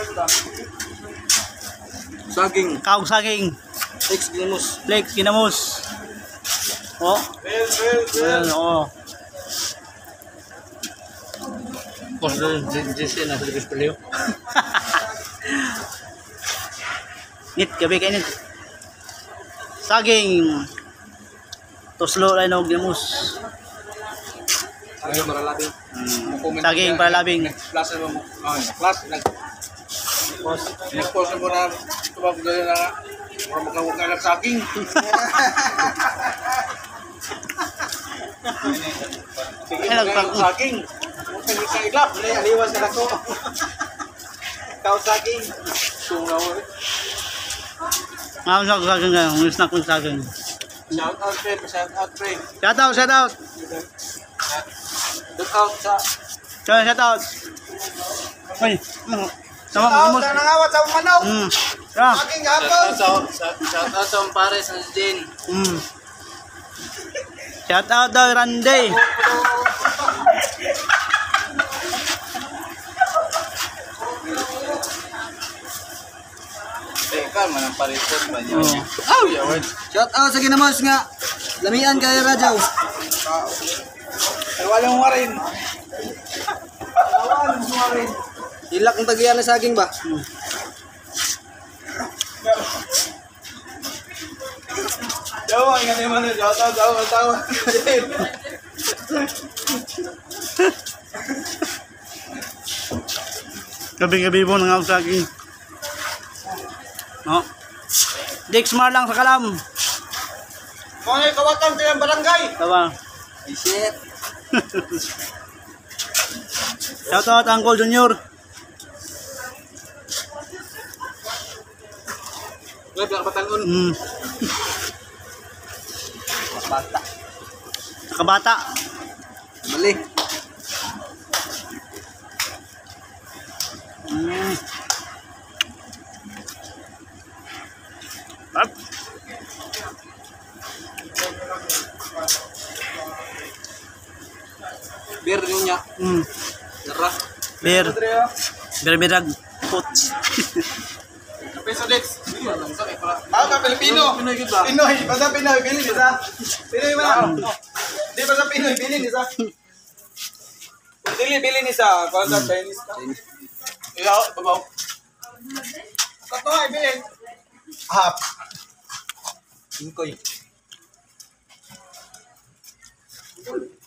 Saging. Kaog saging. Lex ginamos. Lex ginamos. Oh. Well, oh. Pos Jesse na sa Bispilio. Nit gabi kay nit. Saging. Tuslo ay nog ginamos. Saging para labing. Saging para labing. Plus mo. Plus Next mo na tubag dali na para magkawag ka ng saging. Sige, saging. Kung ka iglap, aliwas na ako. Ikaw saging. Tungaw. Saging nga, snack ng saging. Shout out, pre. Shout out, pre. Shout out, shout out. Look out sa... Shout out. Uy, sama mo. Shout out, nangawat sa manaw. Saging hapon. Shout out sa pares ng Jin. Shout out daw, Randy. Teka, manang paripot ba niya? Oh, yawad. Shout out sa ginamos nga. Lamian kay Rajaw. Walang warin. Walang warin. Ilak ang tagiyan na saging ba? Jawa, ingat naman na. Jawa. gabi-gabi po nang saging. No. Dixmar lang sa Kalam. Kung ay kawatan sa yung barangay. Tawa. Ay shit. Shout out Uncle Junior. Wala, bilang patangon. Bata. Nakabata. Mali. Up. Bir niya. Darah. Bir. Bir-birag. Coach. Peso Dex. Ka Pilipino. Pinoy. Basta Pinoy. Bilin isa. Pinoy ba? Di basta Pinoy. Bilin isa. Bilin isa. Kung sa Chinese ka. Ilaw. Babaw. Katoy. Bilin. Hap. Inkoy.